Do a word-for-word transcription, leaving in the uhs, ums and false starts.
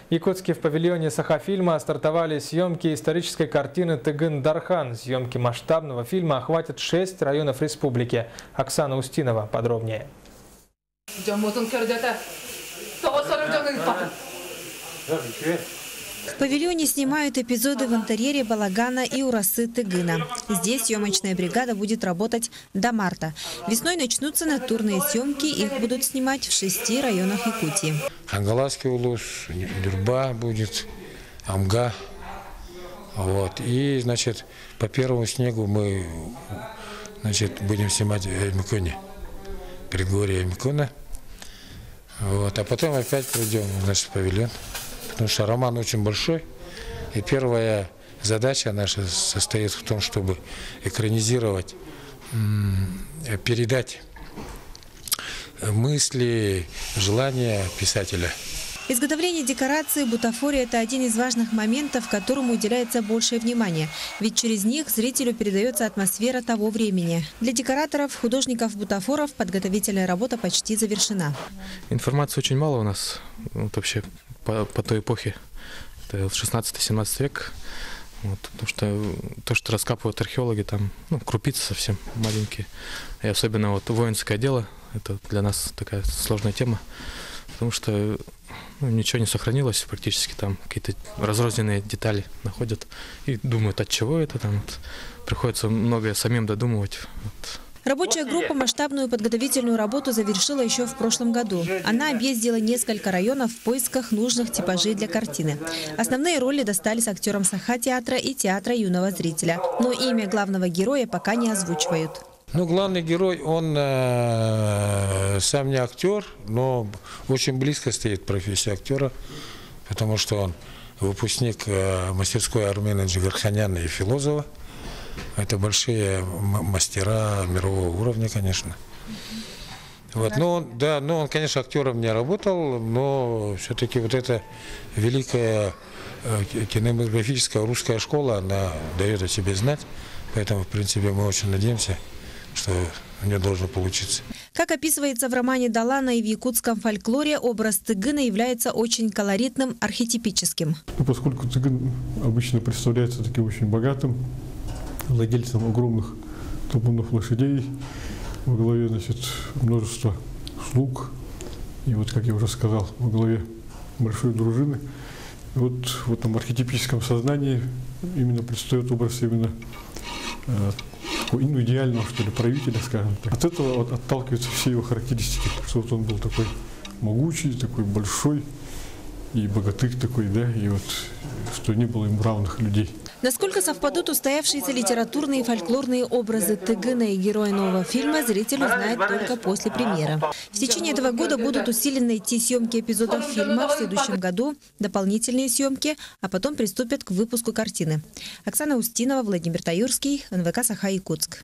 В Якутске в павильоне Саха-фильма стартовали съемки исторической картины «Тыгын-Дархан». Съемки масштабного фильма охватят шесть районов республики. Оксана Устинова подробнее. В павильоне снимают эпизоды в интерьере балагана и урасы Тыгына. Здесь съемочная бригада будет работать до марта. Весной начнутся натурные съемки, их будут снимать в шести районах Якутии. Ангаласский улус, Дюрба будет, Амга. Вот. И, значит, по первому снегу мы, значит, будем снимать в Эльмиконе, предгорье Эльмикона. Вот. А потом опять придем, значит, в павильон. Потому что роман очень большой, и первая задача наша состоит в том, чтобы экранизировать, передать мысли, желания писателя. Изготовление декораций, бутафория – это один из важных моментов, которому уделяется большее внимание. Ведь через них зрителю передается атмосфера того времени. Для декораторов, художников-бутафоров подготовительная работа почти завершена. Информации очень мало у нас вот, вообще по, по той эпохе. Это шестнадцатый-семнадцатый век. Вот, потому что то, что раскапывают археологи, там ну, крупицы совсем маленькие. И особенно вот воинское дело – это для нас такая сложная тема. Потому что ну, ничего не сохранилось, практически там какие-то разрозненные детали находят и думают, от чего это там. Вот, приходится многое самим додумывать. Вот. Рабочая группа масштабную подготовительную работу завершила еще в прошлом году. Она объездила несколько районов в поисках нужных типажей для картины. Основные роли достались актерам Саха-театра и театра юного зрителя. Но имя главного героя пока не озвучивают. Ну, главный герой, он э, сам не актер, но очень близко стоит профессия актера, потому что он выпускник э, мастерской Армена Джигарханяна и Филозова. Это большие мастера мирового уровня, конечно. Вот, но он, да, но он, конечно, актером не работал, но все-таки вот эта великая э, кинематографическая русская школа, она дает о себе знать, поэтому, в принципе, мы очень надеемся, что у нее должно получиться. Как описывается в романе Далана и в якутском фольклоре, образ Тыгына является очень колоритным, архетипическим. Ну, поскольку Тыгын обычно представляется таким очень богатым, владельцем огромных табунов лошадей, во главе, значит, множество слуг, и вот, как я уже сказал, во главе большой дружины. И вот в этом архетипическом сознании именно предстает образ именно э, ну, идеального, что ли, правителя, скажем так. От этого вот отталкиваются все его характеристики, что вот он был такой могучий, такой большой и богатырь такой, да, и вот что не было ему равных людей. Насколько совпадут устоявшиеся литературные и фольклорные образы Тыгына и героя нового фильма, зритель узнает только после премьеры. В течение этого года будут усиленно идти съемки эпизодов фильма, в следующем году дополнительные съемки, а потом приступят к выпуску картины. Оксана Устинова, Владимир Таюрский, эн вэ ка Саха-Якутск.